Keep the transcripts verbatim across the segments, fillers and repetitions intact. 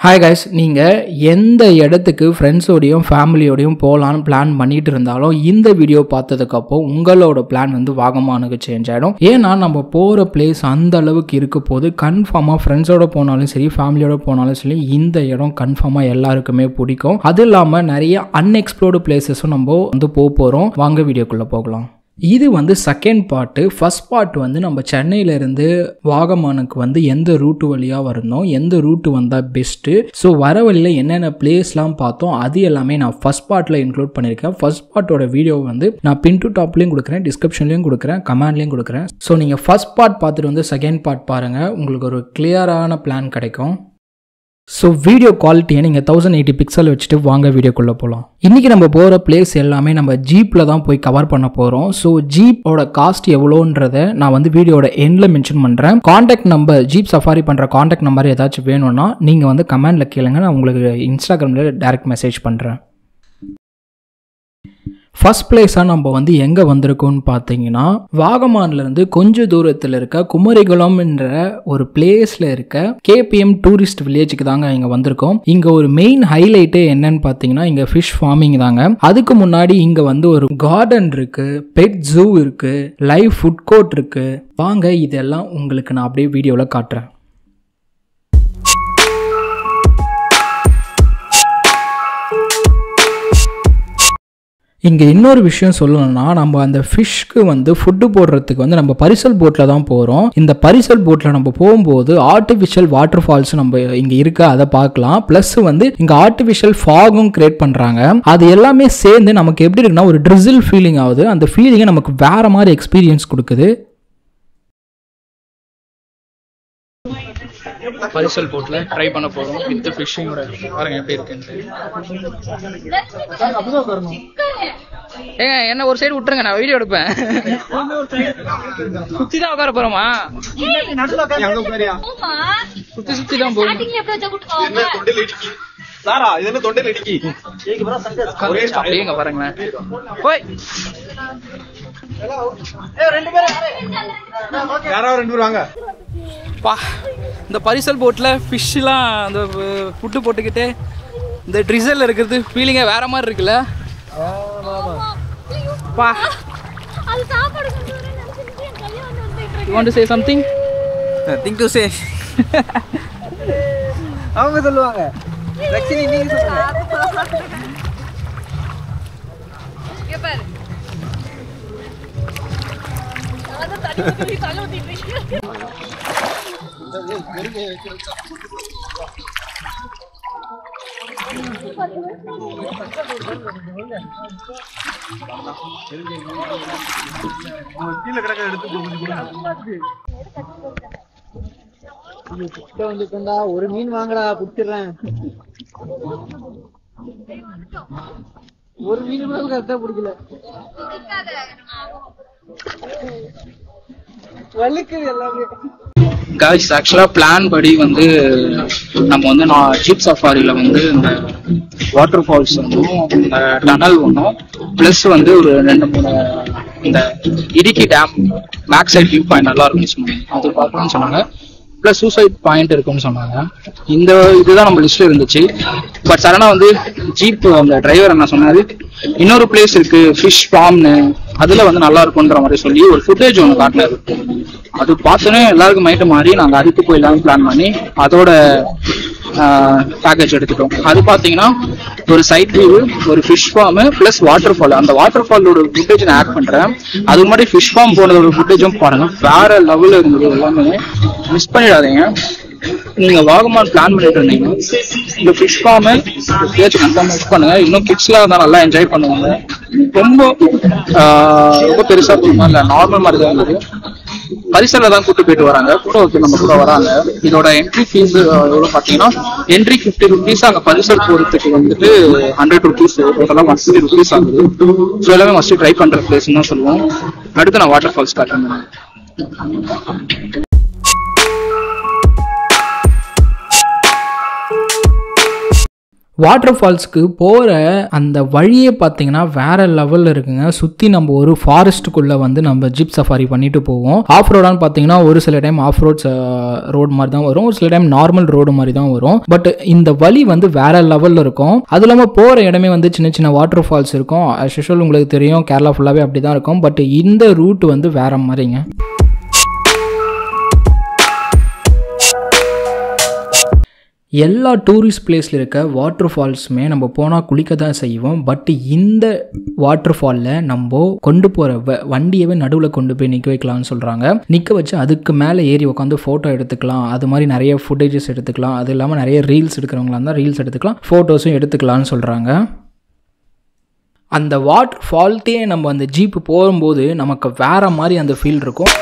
Hi guys, நீங்கள் எந்த இடத்துக்கு ஃப்ரெண்ட்ஸோடையும் ஃபேமிலியோடையும் போகலான்னு பிளான் பண்ணிட்டு இருந்தாலும் இந்த வீடியோ பார்த்ததுக்கப்புறம் உங்களோட பிளான் வந்து வாகமானுக்கு சேஞ்ச் ஆகிடும். ஏன்னா நம்ம போகிற பிளேஸ் அந்த அளவுக்கு இருக்க போது கன்ஃபார்மாக ஃப்ரெண்ட்ஸோட போனாலும் சரி ஃபேமிலியோட போனாலும் சரி இந்த இடம் கன்ஃபார்மாக எல்லாருக்குமே பிடிக்கும். அது இல்லாமல் நிறைய அன்எக்ஸ்ப்ளோர்டு பிளேசஸும் நம்ம வந்து போக போகிறோம். வாங்க வீடியோக்குள்ளே போகலாம். இது வந்து செகண்ட் பார்ட்டு. ஃபர்ஸ்ட் பார்ட் வந்து நம்ம சென்னையிலேருந்து வாகமானுக்கு வந்து எந்த ரூட்டு வழியாக வரணும், எந்த ரூட்டு வந்தால் பெஸ்ட்டு, ஸோ வர வழியில் என்னென்ன பிளேஸ்லாம் பார்த்தோம் அது எல்லாமே நான் ஃபர்ஸ்ட் பார்ட்டில் இன்க்ளூட் பண்ணியிருக்கேன். ஃபர்ஸ்ட் பார்ட்டோட வீடியோ வந்து நான் பின் டு டாப்லேயும் கொடுக்குறேன், டிஸ்கிரிப்ஷன்லேயும் கொடுக்குறேன், கமெண்ட்லேயும் கொடுக்குறேன். ஸோ நீங்கள் ஃபர்ஸ்ட் பார்ட் பார்த்துட்டு வந்து செகண்ட் பார்ட் பாருங்கள், உங்களுக்கு ஒரு கிளியரான பிளான் கிடைக்கும். ஸோ வீடியோ குவாலிட்டியை நீங்கள் தௌசண்ட் எயிட்டி பிக்சல் வச்சுட்டு வாங்க வீடியோக்குள்ளே போகலாம். இன்றைக்கி நம்ம போகிற பிளேஸ் எல்லாமே நம்ம ஜீப்பில் தான் போய் கவர் பண்ண போகிறோம். ஸோ ஜீப்போட காஸ்ட் எவ்வளோன்றதை நான் வந்து வீடியோட எண்டில் மென்ஷன் பண்ணுறேன். காண்டாக்ட் நம்பர், ஜீப் சஃபாரி பண்ணுற காண்டாக்ட் நம்பர் ஏதாச்சும் வேணும்னா நீங்கள் வந்து கமெண்டில் கேளுங்க, நான் உங்களுக்கு இன்ஸ்டாகிராமில் டைரக்ட் மெசேஜ் பண்ணுறேன். ஃபர்ஸ்ட் பிளேஸாக நம்ம வந்து எங்கே வந்திருக்கோம்னு பார்த்தீங்கன்னா வாகமான்லேருந்து கொஞ்சம் தூரத்தில் இருக்க குமரிகுளம் என்ற ஒரு பிளேஸில் இருக்க கேபிஎம் டூரிஸ்ட் வில்லேஜுக்கு தாங்க இங்கே வந்திருக்கோம். இங்கே ஒரு மெயின் ஹைலைட்டே என்னன்னு பார்த்தீங்கன்னா இங்கே ஃபிஷ் ஃபார்மிங் தாங்க. அதுக்கு முன்னாடி இங்கே வந்து ஒரு கார்டன் இருக்கு, பெட் ஜூ இருக்கு, லைவ் ஃபுட் கோர்ட் இருக்கு. வாங்க இதெல்லாம் உங்களுக்கு நான் அப்படியே வீடியோவில் காட்டுறேன். இங்கே இன்னொரு விஷயம் சொல்லணும்னா நம்ம அந்த ஃபிஷ்க்கு வந்து ஃபுட்டு போடுறதுக்கு வந்து நம்ம பரிசல் போட்டில் தான் போகிறோம். இந்த பரிசல் போட்டில் நம்ம போகும்போது ஆர்டிஃபிஷியல் வாட்டர் ஃபால்ஸ் நம்ம இங்கே இருக்க அதை பார்க்கலாம். ப்ளஸ் வந்து இங்கே ஆர்டிஃபிஷியல் ஃபாகும் கிரியேட் பண்ணுறாங்க. அது எல்லாமே சேர்ந்து நமக்கு எப்படி இருக்குன்னா ஒரு ட்ரிசில் ஃபீலிங் ஆகுது. அந்த ஃபீலிங்கை நமக்கு வேற மாதிரி எக்ஸ்பீரியன்ஸ் கொடுக்குது. பரிசல் போட்ல ட்ரை பண்ண போறோம் வித் ஃபிஷிங்கோட. பாருங்க எப்படி இருக்குன்னு. ஏங்க என்ன ஒரு சைடு விட்டுருங்க, நான் வீடியோ எடுப்பேன். சுத்தி தான் உட்கார போறோமா? சுத்தி சுத்தி தான் போறோம். பாருங்களேன். இந்த பரிசல் போட்ல ஃபிஷ்லாம் அந்த ஃபுட்டு போட்டுக்கிட்டு இந்த ட்ரிசல் இருக்கிறது ஃபீலிங்கே வேற மாதிரி இருக்குல்ல. பா You want to say something? Nothing to say. அவங்க சொல்லுவாங்க. லட்சுமி நீங்க சொல்லுங்க. இங்க பாரு. அத தண்ணி ஊத்தி தள்ள ஊத்திட்டு. ஒரு மீன் வாங்கடா புடிச்சிடுறேன். ஒரு மீன் கூட கரெக்டா பிடிக்கல. வலிக்குது எல்லாமே. காய்ஸ் ஆக்சுவலாக பிளான் படி வந்து நம்ம வந்து நான் ஜீப் சஃபாரியில் வந்து இந்த வாட்டர் ஃபால்ஸ் ஒன்றும் இந்த டனல் ஒன்றும் ப்ளஸ் வந்து ஒரு ரெண்டு மூணு இந்த Idukki dam back side view point நல்லா இருக்குன்னு சொன்னாங்க, அது பார்க்கணும்னு சொன்னாங்க. ப்ளஸ் சூசைட் பாயிண்ட் இருக்குன்னு சொன்னாங்க. இந்த இதுதான் நம்ம லிஸ்ட்ல இருந்துச்சு. பட் சடனா வந்து ஜீப் அந்த டிரைவர் என்ன சொன்னாரு, இன்னொரு பிளேஸ் இருக்கு ஃபிஷ் ஃபார்ம்னு, அதுல வந்து நல்லா இருக்கும்ன்ற மாதிரி சொல்லி ஒரு ஃபுட்டேஜ் ஒன்று காட்டினாரு. அது பார்த்தோன்னே எல்லாருக்கும் மைட்டு மாறி நாங்கள் அதுக்கு போய் எல்லாரும் பிளான் பண்ணி அதோட பேக்கேஜ் எடுத்துட்டோம். அது பார்த்தீங்கன்னா ஒரு சைட் வியூ, ஒரு fish farm plus waterfall. அந்த வாட்டர் ஃபாலோட ஃபுட்டேஜ் நான் ஆட் பண்றேன். அதுக்கு முன்னாடி ஃபிஷ் ஃபார்ம் போனதோட ஃபுட்டேஜும் பாருங்க, வேற லெவலில் இருந்தது. எல்லாமே மிஸ் பண்ணிடாதீங்க. நீங்க வாகமான் பிளான் பண்ணிட்டு இருந்தீங்க இந்த ஃபிஷ் ஃபார்ம் கன்ஃபார்ம் மிஸ் பண்ணுங்க. இன்னும் கிட்ஸ்லாம் தான் நல்லா என்ஜாய் பண்ணுவாங்க. ரொம்ப ரொம்ப பெருசா போகுமா இல்லை, நார்மல் மாதிரி தான் இருந்தது. பரிசல்ல தான் கூட்டு போயிட்டு வராங்க, கூட ஒருத்தர் நம்ம கூட வராங்க. இதோட என்ட்ரி ஃபீஸ் எவ்வளவு பாத்தீங்கன்னா என்ட்ரி பிப்டி ருபீஸ், அங்க பரிசல் போறதுக்கு வந்துட்டு ஹண்ட்ரட் ருபீஸ், டோட்டலா ஒன் ஃபிஃப்டி ருபீஸ் ஆகுது. ஸோ எல்லாமே மஸ்ட் ட்ரை பண்ற பிளேஸ் தான் சொல்லுவோம். அடுத்து நான் வாட்டர் ஃபால்ஸ் காட்டுறேன். வாட்டர் ஃபால்ஸ்க்கு போகிற அந்த வழியே பார்த்தீங்கன்னா வேற லெவலில் இருக்குங்க. சுற்றி நம்ம ஒரு ஃபாரஸ்ட்டுக்குள்ளே வந்து நம்ம ஜீப் சஃபாரி பண்ணிட்டு போவோம். ஆஃப் ரோடான்னு பார்த்தீங்கன்னா ஒரு சில டைம் ஆஃப் ரோட்ஸ் ரோடு மாதிரி தான் வரும், ஒரு சில டைம் நார்மல் ரோடு மாதிரி தான் வரும். பட் இந்த வழி வந்து வேற லெவலில் இருக்கும். அது இல்லாமல் போகிற இடமே வந்து சின்ன சின்ன வாட்டர் ஃபால்ஸ் இருக்கும். அஸ் யூஷுவல் உங்களுக்கு தெரியும் கேரளா ஃபுல்லாகவே அப்படி தான் இருக்கும். பட் இந்த ரூட் வந்து வேற மாதிரிங்க. எல்லா டூரிஸ்ட் பிளேஸில் இருக்க வாட்டர் ஃபால்ஸுமே நம்ம போனால் குளிக்க தான் செய்வோம். பட் இந்த வாட்டர் ஃபாலில் நம்ம கொண்டு போகிற வ வண்டியவே நடுவில் கொண்டு போய் நிற்க வைக்கலாம்னு சொல்கிறாங்க. நிற்க வச்சு அதுக்கு மேலே ஏறி உட்காந்து ஃபோட்டோ எடுத்துக்கலாம். அது மாதிரி நிறைய ஃபுட்டேஜஸ் எடுத்துக்கலாம். அது இல்லாமல் நிறைய ரீல்ஸ் எடுக்கிறவங்களா இருந்தால் ரீல்ஸ் எடுத்துக்கலாம், ஃபோட்டோஸும் எடுத்துக்கலாம்னு சொல்கிறாங்க. அந்த வாட்டர் ஃபால்ட்டே நம்ம அந்த ஜீப்பு போகும்போது நமக்கு வேறு மாதிரி அந்த ஃபீல் இருக்கும்.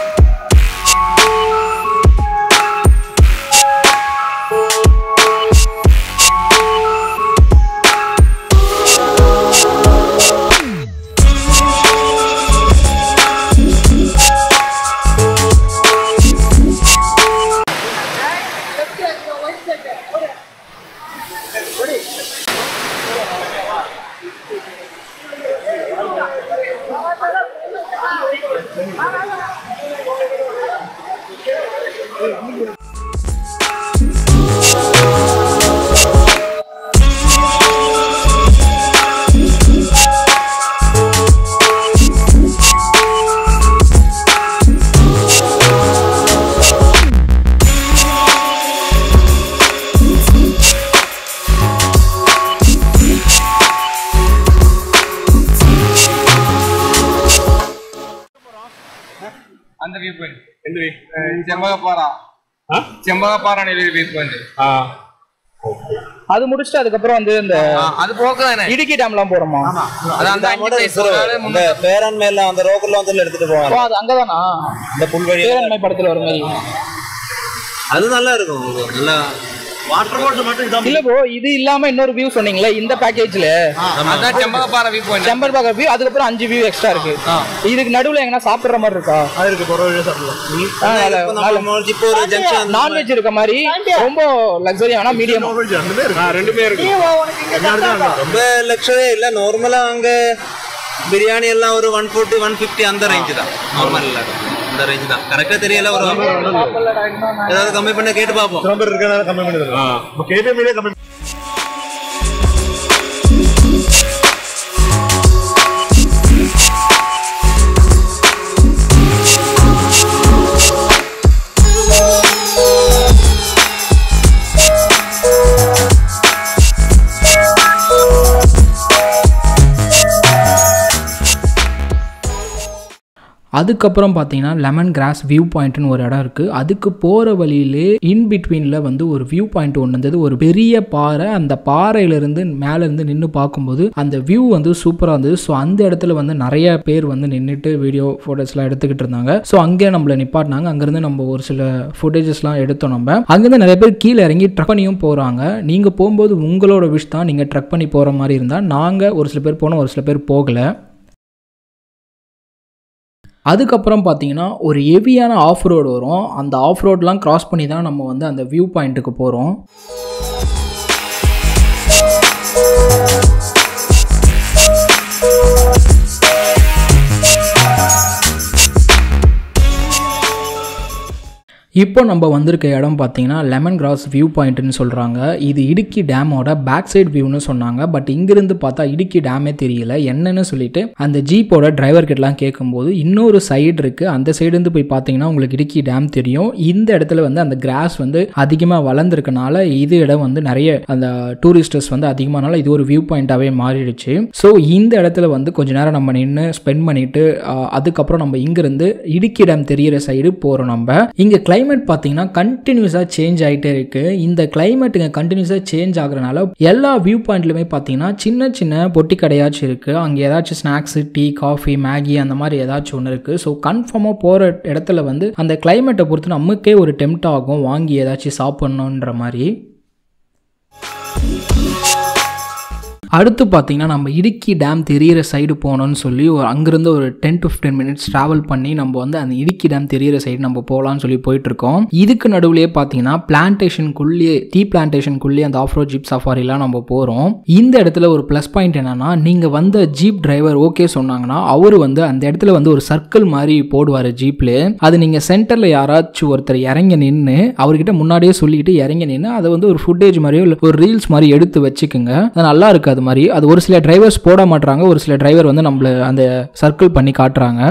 அந்த வியூ பாயிண்ட் எந்த view Chembakappara Chembakappara view point. அது முடிச்சுட்டு அதுக்கப்புறம் வந்து இந்த அது போக இடுக்கி டேம்லாம் போறோமா? அந்த பேரன்மையில அந்த ரோக்கர்ல வந்து எடுத்துட்டு போவாங்க. அது அங்கதானா இந்த புல்வெளி பேரன்மை படத்துல வர மாதிரி? அது நல்லா இருக்கும். நல்லா வாட்டர் போட் மட்டும் இதான் இல்ல ப்ரோ, இது இல்லாம இன்னொரு வியூ சொன்னீங்களே இந்த பேக்கேஜ்ல, அதான் Chembakappara view point. Chembakappara view அதுக்கு அப்புறம் அஞ்சு வியூ எக்ஸ்ட்ரா இருக்கு. இதுக்கு நடுவுல எங்கனா சாப்பிடுற மாதிரி இருக்கா? அது இருக்கு, போற வழியா சாப்பிடலாம். இப்போ ஒரு ஜங்ஷன் நான்வெஜ் இருக்க மாதிரி ரொம்ப லக்ஸரி ஆனா மீடியம் ரெண்டுமே இருக்கு. ரொம்ப லக்ஸரி இல்ல, நார்மலா அங்க பிரியாணி எல்லாம் ஒரு ஒன் ஃபோர்ட்டி ஒன் ஃபிஃப்டி அந்த ரேஞ்ச் தான். நார்மல் இல்ல, அந்த ரேஞ்ச் தான். கரெக்டா தெரியல, ஒரு ஏதாவது கம்மி பண்ண கேட்டு பாப்போம். நம்பர் இருக்கனால கம்மி பண்ணி தரலாம். ஆ கேட்டே மீடியா கம்மி. அதுக்கப்புறம் பார்த்தீங்கன்னா லெமன் கிராஸ் வியூ பாயிண்ட்னு ஒரு இடம் இருக்குது. அதுக்கு போகிற வழியிலே இன் பிட்வீனில் வந்து ஒரு வியூ பாயிண்ட் ஒன்று இருந்தது. ஒரு பெரிய பாறை, அந்த பாறையிலேருந்து மேலேருந்து நின்று பார்க்கும்போது அந்த வியூ வந்து சூப்பராக இருந்தது. ஸோ அந்த இடத்துல வந்து நிறைய பேர் வந்து நின்றுட்டு வீடியோ ஃபோட்டோஸ்லாம் எடுத்துக்கிட்டு இருந்தாங்க. ஸோ அங்கே நம்மளை நிப்பாட்டினாங்க. அங்கேருந்து நம்ம ஒரு சில ஃபுட்டேஜஸ்லாம் எடுத்தோம். நம்ம அங்கேருந்து நிறைய பேர் கீழே இறங்கி ட்ரக் பண்ணியும் போகிறாங்க. நீங்கள் போகும்போது உங்களோட விஷ் தான், நீங்கள் ட்ரக் பண்ணி போகிற மாதிரி இருந்தால். நாங்கள் ஒரு சில பேர் போனோம், ஒரு சில பேர் போகலை. அதுக்கப்புறம் பார்த்தீங்கன்னா ஒரு ஹெவியான ஆஃப் ரோடு வரும். அந்த ஆஃப் ரோடெலாம் கிராஸ் பண்ணி தான் நம்ம வந்து அந்த வியூ பாயிண்ட்டுக்கு போகிறோம். இப்போ நம்ம வந்திருக்க இடம் பார்த்தீங்கன்னா லெமன் கிராஸ் வியூ பாயிண்ட்னு சொல்கிறாங்க. இது இடுக்கி டேமோட பேக் சைடு வியூன்னு சொன்னாங்க. பட் இங்கிருந்து பார்த்தா இடுக்கி டேமே தெரியல என்னன்னு சொல்லிட்டு அந்த ஜீப்போட டிரைவர் கிட்டலாம் கேட்கும்போது இன்னொரு சைடு இருக்குது, அந்த சைடுந்து போய் பார்த்தீங்கன்னா உங்களுக்கு இடுக்கி டேம் தெரியும். இந்த இடத்துல வந்து அந்த கிராஸ் வந்து அதிகமாக வளர்ந்துருக்கனால இது இடம் வந்து நிறைய அந்த டூரிஸ்டர்ஸ் வந்து அதிகமானால இது ஒரு வியூ பாயிண்ட்டாகவே மாறிடுச்சு. ஸோ இந்த இடத்துல வந்து கொஞ்ச நேரம் நம்ம நின்று ஸ்பெண்ட் பண்ணிட்டு அதுக்கப்புறம் நம்ம இங்கிருந்து இடுக்கி டேம் தெரியிற சைடு போகிறோம். நம்ம இங்கே கிளைமேட் பார்த்தீங்கன்னா கண்டினியூஸாக சேஞ்ச் ஆகிட்டே இருக்கு. இந்த கிளைமேட்டுங்க கண்டினியூஸாக சேஞ்ச் ஆகுறதுனால எல்லா வியூ பாயிண்ட்லையுமே பார்த்தீங்கன்னா சின்ன சின்ன பொட்டி கடையாச்சும் இருக்குது. அங்கே ஏதாச்சும் ஸ்நாக்ஸ், டீ, காஃபி, மேகி அந்த மாதிரி ஏதாச்சும் ஒன்று இருக்குது. ஸோ கன்ஃபார்மாக போகிற இடத்துல வந்து அந்த கிளைமேட்டை பொறுத்து நமக்கே ஒரு டெம்ட் ஆகும் வாங்கி ஏதாச்சும் சாப்பிட்ணுன்ற மாதிரி. அடுத்து பார்த்தீங்கன்னா நம்ம இடுக்கி டேம் தெரியிற சைடு போகணும்னு சொல்லி ஒரு அங்கிருந்து ஒரு ten to fifteen minutes travel பண்ணி நம்ம வந்து அந்த இடுக்கி டேம் தெரியிற சைடு நம்ம போகலான்னு சொல்லி போயிட்டு இருக்கோம். இதுக்கு நடுவுலேயே பார்த்தீங்கன்னா பிளான்டேஷனுக்குள்ளேயே டீ பிளான்டேஷனுக்குள்ளேயே அந்த ஆஃப் ரோட் ஜீப் சஃபாரிலாம் நம்ம போகிறோம். இந்த இடத்துல ஒரு ப்ளஸ் பாயிண்ட் என்னன்னா, நீங்கள் வந்த ஜீப் டிரைவர் ஓகே சொன்னாங்கன்னா அவர் வந்து அந்த இடத்துல வந்து ஒரு சர்க்கிள் மாதிரி போடுவார் ஜீப்ல. அது நீங்கள் சென்டரில் யாராச்சும் ஒருத்தர் இறங்கி நின்று அவர்கிட்ட முன்னாடியே சொல்லிட்டு இறங்கி நின்று அதை வந்து ஒரு ஃபுட்டேஜ் மாதிரியோ இல்லை ஒரு ரீல்ஸ் மாதிரி எடுத்து வச்சுக்கோங்க. அது நல்லா இருக்கு. அது மாதிரி அது ஒரு சில டிரைவர்ஸ் போட மாட்டாங்க, ஒரு சில டிரைவர் வந்து நம்மள அந்த சர்க்கிள் பண்ணி காட்டுறாங்க.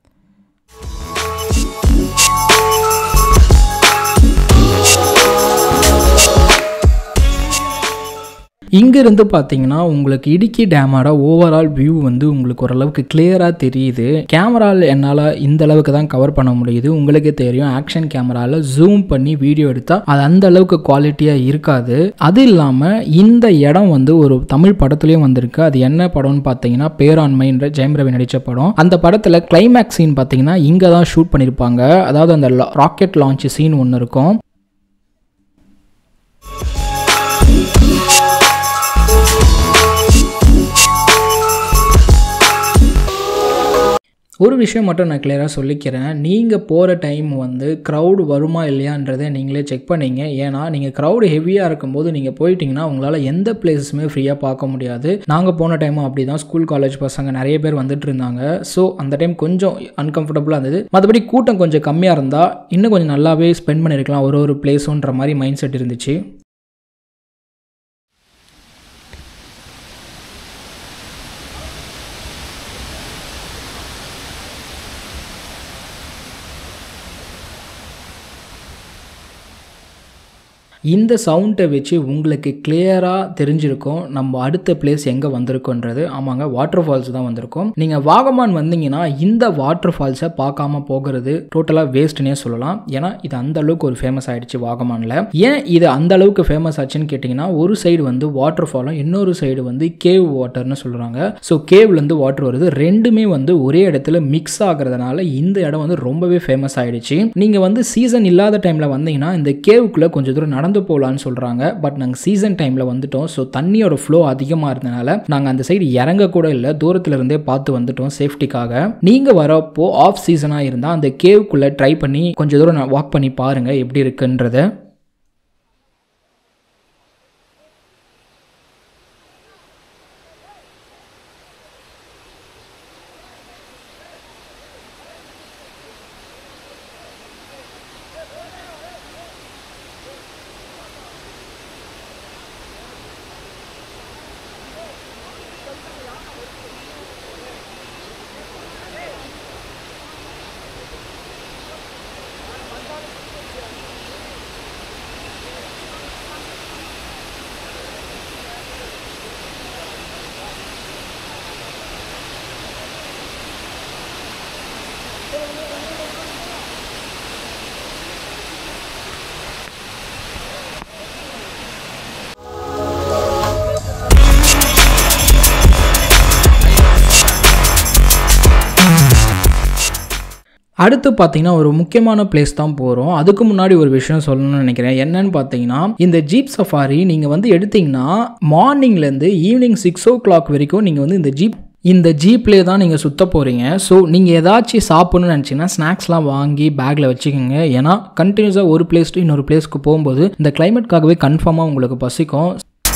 இங்கிருந்து பார்த்தீங்கன்னா உங்களுக்கு இடுக்கி டேமோட ஓவரால் வியூ வந்து உங்களுக்கு ஓரளவுக்கு கிளியராக தெரியுது. கேமராவில் என்னால் இந்த அளவுக்கு தான் கவர் பண்ண முடியுது. உங்களுக்கே தெரியும் ஆக்ஷன் கேமராவில் ஜூம் பண்ணி வீடியோ எடுத்தால் அது அந்த அளவுக்கு குவாலிட்டியாக இருக்காது. அது இல்லாமல் இந்த இடம் வந்து ஒரு தமிழ் படத்துலையும் வந்திருக்கு. அது என்ன படம்னு பார்த்தீங்கன்னா பேராண்மைன்ற ஜெயம் ரவி நடித்த படம். அந்த படத்தில் கிளைமேக்ஸ் சீன் பார்த்தீங்கன்னா இங்கே தான் ஷூட் பண்ணியிருப்பாங்க. அதாவது அந்த ராக்கெட் லான்ச் சீன் ஒன்று இருக்கும். ஒரு விஷயம் மட்டும் நான் கிளியராக சொல்லிக்கிறேன். நீங்கள் போகிற டைம் வந்து க்ரௌடு வருமா இல்லையான்றதை நீங்களே செக் பண்ணிங்க. ஏன்னா நீங்கள் க்ரௌடு ஹெவியாக இருக்கும்போது நீங்கள் போயிட்டீங்கன்னா உங்களால் எந்த பிளேஸஸுமே ஃப்ரீயாக பார்க்க முடியாது. நாங்கள் போன டைமும் அப்படி தான். ஸ்கூல் காலேஜ் பசங்க நிறைய பேர் வந்துட்டு இருந்தாங்க. ஸோ அந்த டைம் கொஞ்சம் அன்கம்ஃபர்டபுளாக இருந்தது. மற்றபடி கூட்டம் கொஞ்சம் கம்மியாக இருந்தால் இன்னும் கொஞ்சம் நல்லாவே ஸ்பெண்ட் பண்ணியிருக்கலாம் ஒரு ஒரு பிளேஸுன்ற மாதிரி மைண்ட் செட் இருந்துச்சு. இந்த சவுண்டை வச்சு உங்களுக்கு கிளியராக தெரிஞ்சிருக்கும் நம்ம அடுத்த பிளேஸ் எங்கே வந்திருக்கோன்றது. ஆமாங்க, வாட்டர் ஃபால்ஸ் தான் வந்திருக்கோம். நீங்கள் வாகமான் வந்தீங்கன்னா இந்த வாட்டர் ஃபால்ஸை பார்க்காம போகிறது டோட்டலாக வேஸ்ட்னே சொல்லலாம். ஏன்னா இது அந்த அளவுக்கு ஒரு ஃபேமஸ் ஆகிடுச்சு வாகமானில். ஏன் இது அந்த அளவுக்கு ஃபேமஸ் ஆச்சுன்னு கேட்டிங்கன்னா, ஒரு சைடு வந்து வாட்டர் ஃபாலும் இன்னொரு சைடு வந்து கேவ் வாட்டர்னு சொல்கிறாங்க. ஸோ கேவ்லேருந்து வாட்டர் வருது. ரெண்டுமே வந்து ஒரே இடத்துல மிக்ஸ் ஆகிறதுனால இந்த இடம் வந்து ரொம்பவே ஃபேமஸ் ஆகிடுச்சு. நீங்கள் வந்து சீசன் இல்லாத டைமில் வந்தீங்கன்னா இந்த கேவுக்குள்ளே கொஞ்சம் தூரம் நடந்து போகலான்னு சொல்றாங்க. பட் நாங்கள் சீசன் டைம்ல வந்துட்டோம். ஸோ தண்ணியோட ஃப்ளோ அதிகமாக இருந்தனால நாங்கள் அந்த சைடு இறங்க கூட இல்லை, தூரத்துல இருந்தே பார்த்து வந்துட்டோம் சேஃப்டிக்காக. நீங்க வரப்போ ஆஃப் சீசனாக இருந்தால் அந்த கேவுக்குள்ள ட்ரை பண்ணி கொஞ்சம் தூரம் வாக் பண்ணி பாருங்க எப்படி இருக்குன்றத. அடுத்து பார்த்தீங்கன்னா ஒரு முக்கியமான பிளேஸ் தான் போகிறோம். அதுக்கு முன்னாடி ஒரு விஷயம் சொல்லணும்னு நினைக்கிறேன். என்னன்னு பார்த்தீங்கன்னா, இந்த ஜீப் சஃபாரி நீங்கள் வந்து எடுத்தீங்கன்னா மார்னிங்லேருந்து ஈவினிங் சிக்ஸ் ஓ கிளாக் வரைக்கும் நீங்கள் வந்து இந்த ஜீப் இந்த ஜீப்லேயே தான் நீங்கள் சுற்ற போகிறீங்க. ஸோ நீங்கள் ஏதாச்சும் சாப்பிட்ணுன்னு நினச்சிங்கன்னா ஸ்நாக்ஸ்லாம் வாங்கி பேக்கில் வச்சுக்கோங்க. ஏன்னா கண்டினியூஸாக ஒரு பிளேஸ் டு இன்னொரு பிளேஸ்க்கு போகும்போது இந்த கிளைமேட்காகவே கன்ஃபார்மாக உங்களுக்கு பசிக்கும்.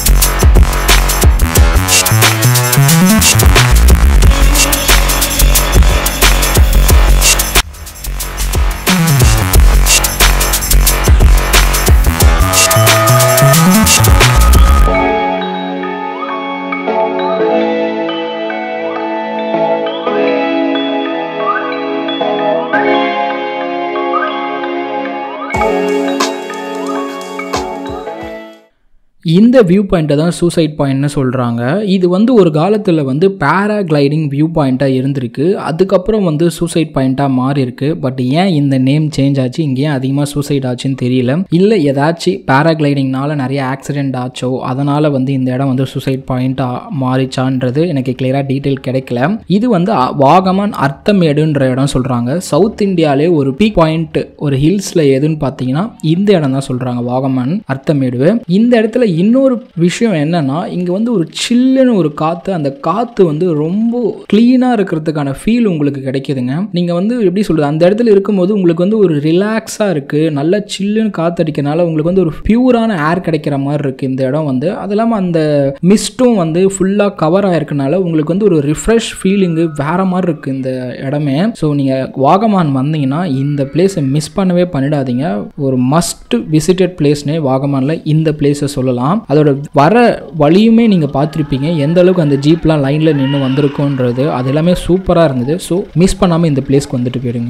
இந்த வியூ பாயிண்ட்டை தான் சூசைட் பாயிண்ட்னு சொல்கிறாங்க. இது வந்து ஒரு காலத்தில் வந்து பேராகிளைடிங் வியூ பாயிண்ட்டாக இருந்திருக்கு. அதுக்கப்புறம் வந்து சூசைட் பாயிண்ட்டாக மாறி இருக்கு. பட் ஏன் இந்த நேம் சேஞ்ச் ஆச்சு, இங்கே ஏன் அதிகமாக சூசைட் ஆச்சுன்னு தெரியல. இல்லை ஏதாச்சும் பேராகிளைடிங்னால நிறைய ஆக்சிடென்ட் ஆச்சோ அதனால் வந்து இந்த இடம் வந்து சூசைட் பாயிண்ட்டாக மாறிச்சான்றது எனக்கு கிளியராக டீட்டெயில் கிடைக்கல. இது வந்து வாகமான் அர்த்தமேடுன்ற இடம் சொல்கிறாங்க. சவுத் இந்தியாவிலே ஒரு பீக் பாயிண்ட் ஒரு ஹில்ஸில் எதுன்னு பார்த்தீங்கன்னா இந்த இடம் தான் சொல்கிறாங்க, வாகமான் அர்த்தமேடு. இந்த இடத்துல இன்னொரு விஷயம் என்னன்னா இங்கே வந்து ஒரு சில்லுன்னு ஒரு காற்று, அந்த காற்று வந்து ரொம்ப க்ளீனாக இருக்கிறதுக்கான ஃபீல் உங்களுக்கு கிடைக்குதுங்க. நீங்கள் வந்து எப்படி சொல்கிறது, அந்த இடத்துல இருக்கும்போது உங்களுக்கு வந்து ஒரு ரிலாக்ஸாக இருக்குது, நல்லா சில்லுன்னு காற்று அடிக்கிறனால உங்களுக்கு வந்து ஒரு பியூரான ஏர் கிடைக்கிற மாதிரி இருக்குது இந்த இடம் வந்து. அது இல்லாமல் அந்த மிஸ்ட்டும் வந்து ஃபுல்லாக கவர் ஆகிருக்கனால உங்களுக்கு வந்து ஒரு ரிஃப்ரெஷ் ஃபீலிங்கு வேறு மாதிரி இருக்குது இந்த இடமே. ஸோ நீங்கள் வாகமான் வந்தீங்கன்னா இந்த பிளேஸை மிஸ் பண்ணவே பண்ணிடாதீங்க. ஒரு மஸ்ட் விசிட்டட் பிளேஸ்னே வாகமானில் இந்த பிளேஸை சொல்லலாம். அதோட வர வழியுமே நீங்கள் பார்த்துருப்பீங்க எந்த அளவுக்கு அந்த ஜீப்லாம் லைனில் நின்று வந்திருக்குன்றது, அது எல்லாமே சூப்பராக இருந்தது. ஸோ மிஸ் பண்ணாமல் இந்த பிளேஸ்க்கு வந்துட்டு போயிடுங்க.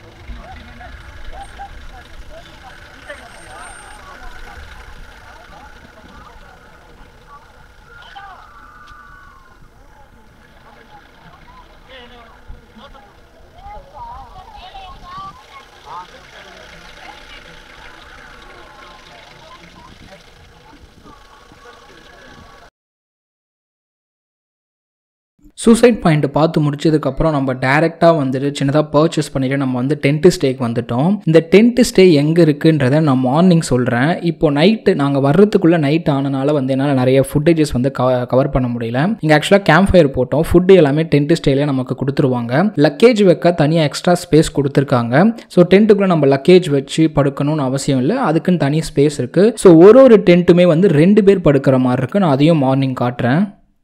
சூசைட் பாயிண்ட் பார்த்து முடிச்சதுக்கப்புறம் நம்ம டேரெக்டாக வந்துட்டு சின்னதாக பர்ச்சேஸ் பண்ணிவிட்டு நம்ம வந்து டென்ட் ஸ்டேக்கு வந்துட்டோம். இந்த டென்ட் ஸ்டே எங்கே இருக்குன்றதை நான் மார்னிங் சொல்கிறேன். இப்போ நைட்டு நாங்கள் வர்றதுக்குள்ளே நைட் ஆனனால வந்து என்னால் நிறைய ஃபுட்டேஜஸ் வந்து கவர் பண்ண முடியல. இங்கே ஆக்சுவலாக கேம்ப் ஃபயர் போட்டோம். ஃபுட்டு எல்லாமே டென்ட் ஸ்டேலே நமக்கு கொடுத்துருவாங்க. லக்கேஜ் வைக்க தனியாக எக்ஸ்ட்ரா ஸ்பேஸ் கொடுத்துருக்காங்க. ஸோ டென்ட்டுக்குள்ளே நம்ம லக்கேஜ் வச்சு படுக்கணும்னு அவசியம் இல்லை, அதுக்குன்னு தனி ஸ்பேஸ் இருக்குது. ஸோ ஒரு ஒரு டென்ட்டுமே வந்து ரெண்டு பேர் படுக்கிற மாதிரி இருக்குது. நான் அதையும் மார்னிங் காட்டுறேன்.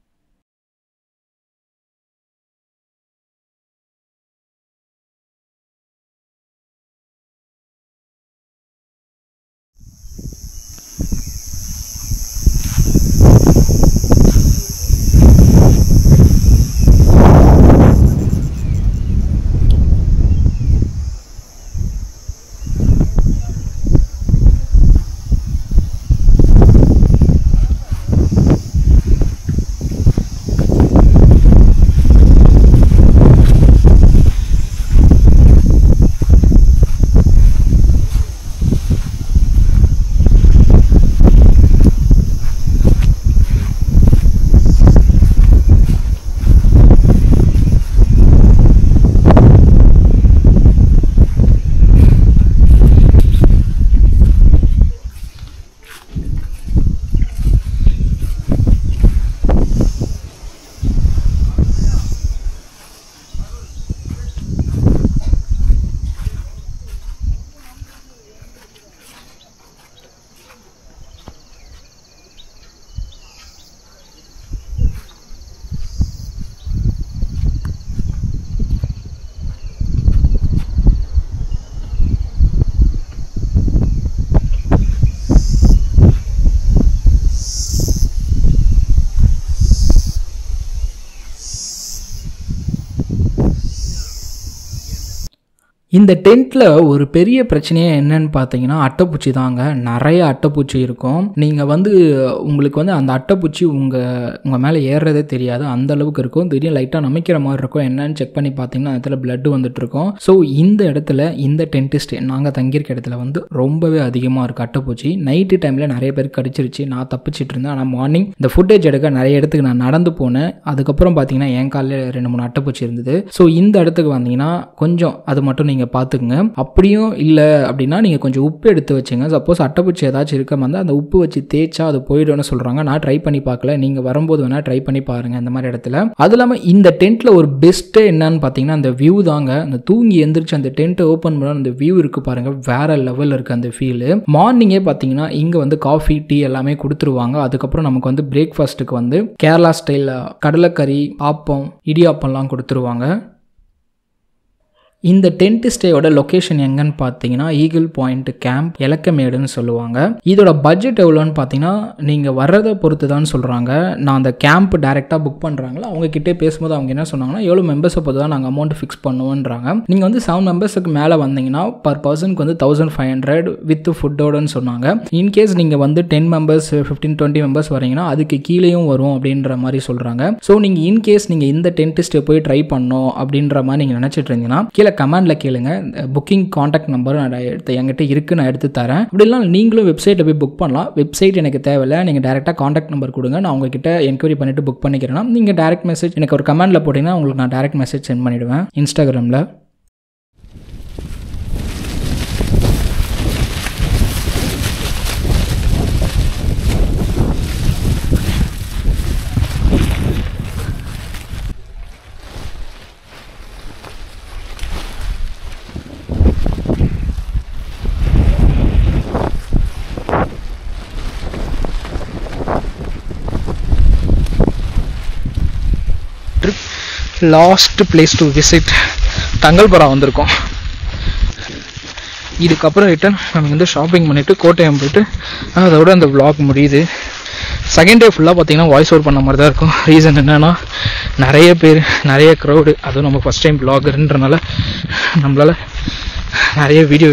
இந்த டென்ட்டில் ஒரு பெரிய பிரச்சனையே என்னன்னு பார்த்தீங்கன்னா அட்டைப்பூச்சி தாங்க. நிறைய அட்டைப்பூச்சி இருக்கும். நீங்கள் வந்து உங்களுக்கு வந்து அந்த அட்டைப்பூச்சி உங்கள் உங்கள் மேலே ஏறுறதே தெரியாது, அந்த அளவுக்கு இருக்கும். திடீர்னு லைட்டாக நமைக்கிற மாதிரி இருக்கும். என்னன்னு செக் பண்ணி பார்த்தீங்கன்னா இடத்துல பிளட் வந்துட்டு இருக்கும். ஸோ இந்த இடத்துல இந்த டென்ட் ஸ்டே நாங்கள் தங்கியிருக்க இடத்துல வந்து ரொம்பவே அதிகமாக இருக்குது அட்டைப்பூச்சி. நைட்டு டைமில் நிறைய பேருக்கு கடிச்சிருச்சு. நான் தப்பிச்சிட்டு இருந்தேன். ஆனால் மார்னிங் இந்த ஃபுட்டேஜ் எடுக்க நிறைய இடத்துக்கு நான் நடந்து போனேன். அதுக்கப்புறம் பார்த்தீங்கன்னா என் காலில் ரெண்டு மூணு அட்டைப்பூச்சி இருந்தது. ஸோ இந்த இடத்துக்கு வந்தீங்கன்னா கொஞ்சம் அது மட்டும் நீங்கள் பார்த்துக்குங்க. அப்படியும் இல்லை அப்படின்னா நீங்கள் கொஞ்சம் உப்பு எடுத்து வச்சுங்க. சப்போஸ் அட்டைப்பூச்சி ஏதாச்சும் இருக்க வந்து அந்த உப்பு வச்சு தேய்ச்சா அது போயிடும்னு சொல்கிறாங்க. நான் ட்ரை பண்ணி பார்க்கல, நீங்கள் வரும்போது வேணால் ட்ரை பண்ணி பாருங்கள் இந்த மாதிரி இடத்துல. அது இல்லாமல் இந்த டென்ட்டில் ஒரு பெஸ்ட்டு என்னன்னு பார்த்தீங்கன்னா அந்த வியூ தாங்க. அந்த தூங்கி எந்திரிச்சு அந்த டென்ட்டை ஓப்பன் பண்ண அந்த வியூ இருக்குது பாருங்கள், வேற லெவலில் இருக்குது அந்த ஃபீலு. மார்னிங்கே பார்த்தீங்கன்னா இங்கே வந்து காஃபி டீ எல்லாமே கொடுத்துருவாங்க. அதுக்கப்புறம் நமக்கு வந்து பிரேக்ஃபாஸ்ட்டுக்கு வந்து கேரளா ஸ்டைலில் கடலைக்கறி, ஆப்பம், இடியாப்பம்லாம் கொடுத்துருவாங்க. இந்த டென்ட் ஸ்டேயோட லொக்கேஷன் எங்கன்னு பார்த்தீங்கன்னா ஈகிள் பாயிண்ட் கேம்ப், எலக்கமேடுன்னு சொல்லுவாங்க. இதோட பட்ஜெட் எவ்வளோன்னு பார்த்தீங்கன்னா நீங்கள் வர்றதை பொறுத்து தான் சொல்கிறாங்க. நான் அந்த கேம்ப் டேரெக்டாக புக் பண்ணுறாங்களா அவங்க கிட்டே பேசும்போது அவங்க என்ன சொன்னாங்கன்னா எவ்வளோ மெம்பர்ஸை பொறுத்து தான் நாங்கள் அமௌண்ட் ஃபிக்ஸ் பண்ணுவோன்றாங்க. நீங்கள் வந்து செவன் மெம்பர்ஸுக்கு மேலே வந்தீங்கன்னா பர் பர்சனுக்கு வந்து தௌசண்ட் ஃபைவ் ஹண்ட்ரட் வித் ஃபுட்டோடன்னு சொன்னாங்க. இன்கேஸ் நீங்கள் வந்து ten members fifteen twenty members வரீங்கன்னா அதுக்கு கீழேயும் வரும் அப்படின்ற மாதிரி சொல்கிறாங்க. ஸோ நீங்கள் இன்கேஸ் நீங்கள் இந்த டென்ட் ஸ்டே போய் ட்ரை பண்ணோம் அப்படின்ற மாதிரி நீங்கள் நினச்சிட்டு இருந்தீங்கன்னா கீழே கமெண்ட்ல கேளுங்க. புக்கிங் கான்டாக்ட் நம்பர் நான் எடுத்து என்கிட்ட இருக்கு, நான் எடுத்து தரேன். அப்படி இல்லை நீங்களும் வெப்சைட்டில் போய் புக் பண்ணலாம். வெப்சைட் எனக்கு தேவையில்லை, நீங்கள் டேரெக்டாக கான்டாக்ட் நம்பர் கொடுங்க, நான் உங்ககிட்ட என்கொயரி பண்ணிட்டு புக் பண்ணிக்கிறேன்னா நீங்கள் டேரக்ட் மெசேஜ் எனக்கு ஒரு கமெண்ட்ல போட்டிங்கன்னா உங்களுக்கு நான் டேரக்ட் மெசேஜ் சென்ட் பண்ணிவிடுவேன் இன்ஸ்டாகிராமில். Last place to visit Thangalpara வந்திருக்கோம். இதுக்கப்புறம் ரிட்டன் நம்ம வந்து ஷாப்பிங் பண்ணிவிட்டு கோட்டயம் போயிட்டு அதோட அந்த vlog முடியுது. செகண்ட் டே ஃபுல்லாக பார்த்தீங்கன்னா வாய்ஸ் ஓவர் பண்ண மாதிரி தான் இருக்கும். ரீசன் என்னென்னா நிறைய பேர் நிறைய க்ரௌடு, அதுவும் நம்ம ஃபஸ்ட் டைம் vloggerன்றனால நம்மளால் நிறைய வீடியோ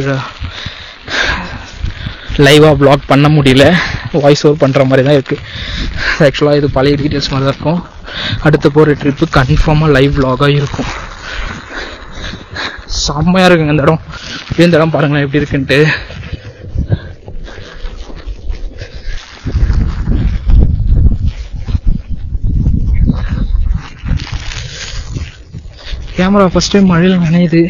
லைவாக vlog பண்ண முடியல, வாய்ஸ் ஓவர் பண்ணுற மாதிரி தான் இருக்குது. ஆக்சுவலாக இது பழைய டீட்டெயில்ஸ் மாதிரி தான் இருக்கும். அடுத்த போகிற ட்ரிப்பு கன்ஃபார்மாக லைவ் vlog-ஆக இருக்கும். செம்மையாக இருக்குங்க இந்த இடம். இந்த இடம் பாருங்களேன் எப்படி இருக்குன்ட்டு. கேமரா ஃபர்ஸ்ட் டைம் மழையில் நனையுது.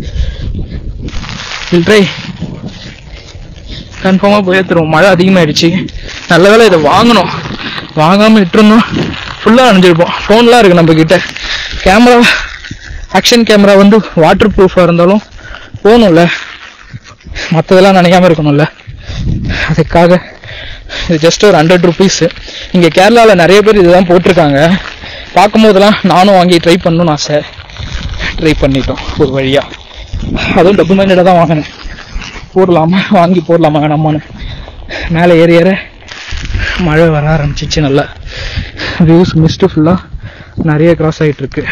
ட்ரை கன்ஃபார்மாக போய் எடுத்துருவோம். மழை அதிகமாகிடுச்சு. நல்ல வேலை இதை வாங்கணும், வாங்காமல் விட்டுருந்தோம் ஃபுல்லாக நனைஞ்சிருப்போம். ஃபோன்லாம் இருக்குது நம்மக்கிட்ட. கேமரா ஆக்ஷன் கேமரா வந்து வாட்டர் ப்ரூஃபாக இருந்தாலும் போகணும்ல, மற்றதெல்லாம் நினைக்காமல் இருக்கணும்ல, அதுக்காக இது ஜஸ்ட் ஒரு ஹண்ட்ரட் ருபீஸு. இங்கே கேரளாவில் நிறைய பேர் இதுதான் போட்டிருக்காங்க. பார்க்கும்போதெல்லாம் நானும் வாங்கி ட்ரை பண்ணணும்னு ஆசை. ட்ரை பண்ணிட்டோம் ஒரு வழியாக. அதுவும் டபுள் மைண்டடாக தான் வாங்கினேன். போடலாமா வாங்கி போடலாமா வேணாமான்னு. மேலே ஏற ஏற மழை வர ஆரம்பிச்சிச்சு. நல்லா வியூஸ் மிஸ்ட்டு ஃபுல்லாக நிறைய கிராஸ் ஆகிட்டுருக்கு.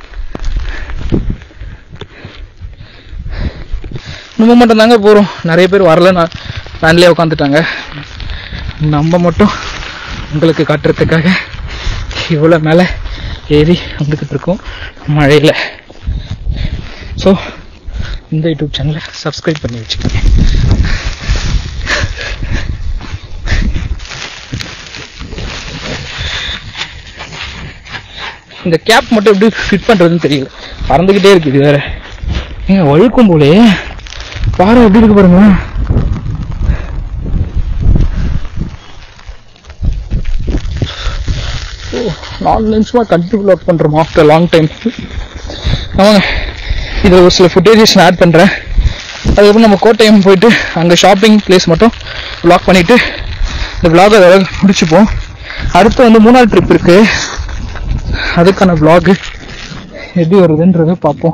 நம்ம மட்டும் தாங்க போகிறோம், நிறைய பேர் வரல, நான் வேன்லேயே உட்காந்துட்டாங்க. நம்ம மட்டும் உங்களுக்கு காட்டுறதுக்காக இவ்வளோ மேலே ஏறி வந்துக்கிட்டு இருக்கோம் மழையில். ஸோ இந்த யூடியூப் சேனலை சப்ஸ்கிரைப் பண்ணி வச்சுக்கோங்க. இந்த கேப் மட்டும் எப்படி ஃபிட் பண்ணுறதுன்னு தெரியல, பறந்துக்கிட்டே இருக்குது. இது வேற ஏங்க வழுக்கும் போலே பாறை எப்படி இருக்கு பாருங்க. நாலு நிமிஷமா கண்டிப்பாக வ்ளாக் பண்ணுறோம் ஆஃப்டர் லாங் டைம். ஆமாங்க, இதில் ஒரு சில ஃபுட்டேஜஸ் நான் ஆட் பண்ணுறேன். அதுக்கப்புறம் நம்ம கோட்டயம் போயிட்டு அங்கே ஷாப்பிங் பிளேஸ் மட்டும் வ்ளாக் பண்ணிவிட்டு இந்த vlog அதோட முடிச்சுப்போம். அடுத்து வந்து மூணாவது ட்ரிப் இருக்குது, அதுக்கான vlog எப்படி வருதுன்றதை பார்ப்போம்.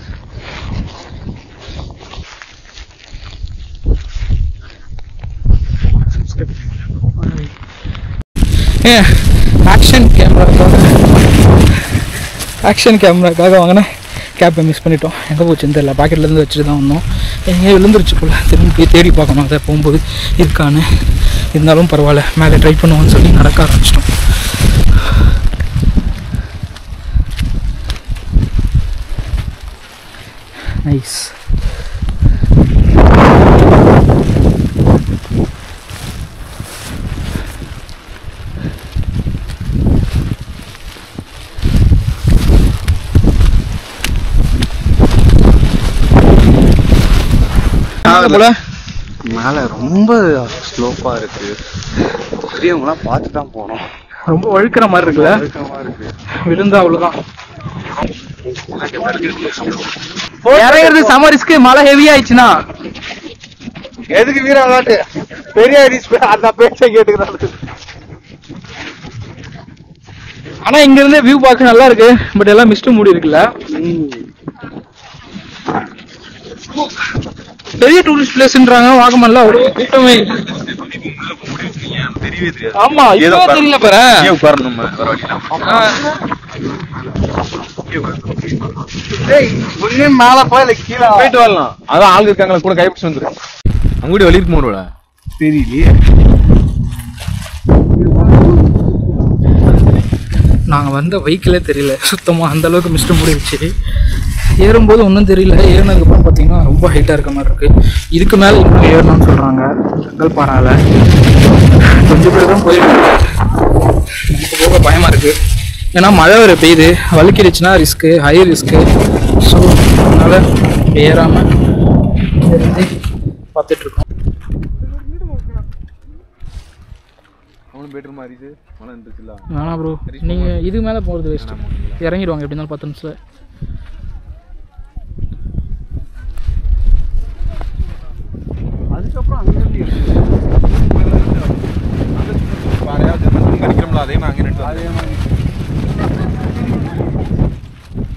ஏன் ஆக்ஷன் கேமராக்காக ஆக்ஷன் கேமராக்காக வாங்கினேன் கேப்பை மிஸ் பண்ணிட்டோம். எங்கே போச்சுன்னு தெரியல, பாக்கெட்லேருந்து வச்சுட்டு தான் வந்தோம். எங்கேயோ விழுந்துருச்சு போல், திரும்பி போய் தேடி பார்க்கணும் அதை போகும்போது இருக்கான்னு. இருந்தாலும் பரவாயில்ல, மேலே ட்ரை பண்ணுவோன்னு சொல்லி நடக்க ஆரம்பிச்சிட்டோம். நைஸ். மேல ரொம்ப ஸ்லோப்பா இருக்கு, பெரியவங்களாம் பார்த்து தான் போனோம். ரொம்ப வழுக்கிற மாதிரி இருக்குல்ல, விழுந்தா அவ்வளவுதான். இறங்குறது செம ரிஸ்க், மழை ஹெவி ஆயிடுச்சுன்னா. எதுக்கு வீர விளையாட்டு பெரிய ரிஸ்க், அந்த பேச்சை கேட்டுக்கிறாங்க. ஆனா இங்க இருந்தே வியூ பார்க்க நல்லா இருக்கு, பட் எல்லாம் மிஸ்ட் மூடி இருக்குல்ல. பெரிய டூரிஸ்ட் பிளேஸ்ன்றாங்க வாகமன்ல, அவ்வளவு கூட்டமே. ஆமா, இப்போ தெரியல பாரு. உட்காரணும் மேல போய் கீழே போயிட்டு வரலாம். அதான் ஆள் இருக்காங்களா கூட கைப்பிடிச்சு வந்துடும். அங்கூடி வழி இருக்கு போனோட தெரியலையே. நாங்க வந்த வெஹிக்கிளே தெரியல சுத்தமா, அந்த அளவுக்கு மிஸ்ட் மூடிடுச்சு. ஏறும்போது ஒன்றும் தெரியல, ஏறினதுக்கப்புறம் பார்த்தீங்கன்னா ரொம்ப ஹைட்டாக இருக்க மாதிரி இருக்குது. இதுக்கு மேலே இன்னும் ஏறணும்னு சொல்கிறாங்க தங்கல்பாரால. கொஞ்சம் பேர் தான் போயிருக்காங்க, நமக்கு போக பயமாக இருக்குது. ஏன்னா மழை வேறு பெய்யுது, வழுக்கிடுச்சுன்னா ரிஸ்க்கு, ஹை ரிஸ்க்கு. ஸோ அதனால் ஏறாமல் இருந்து பார்த்துட்ருக்கோம். வேணா ப்ரோ, நீங்கள் இது மேலே போகிறது வேஸ்ட்டு. இறங்கிடுவாங்க எப்படி இருந்தாலும் பத்து நிமிஷத்தில். அதுக்கப்புறம் அங்கே அதே மாதிரி அங்கே அதே மாதிரி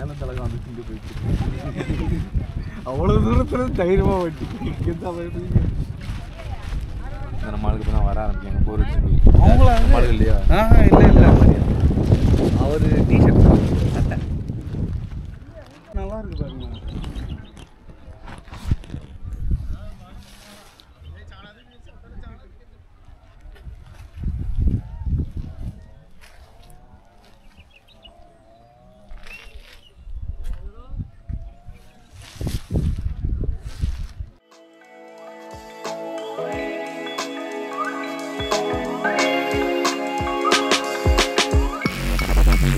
மேலும் தலகம் வந்து திண்டு போயிட்டு அவ்வளவு தூரத்துல தைரியமா வட்டி நம்ம ஆளுக்கு தான் வர ஆரம்பிக்காங்க போர் அடிச்சு மாடு இல்லையா இல்லை இல்லை அவர் டிஷர்ட் சட்டை நல்லா இருக்கு பாருங்க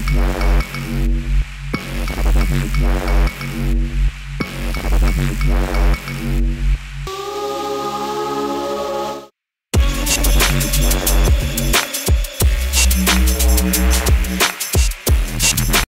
Yeah.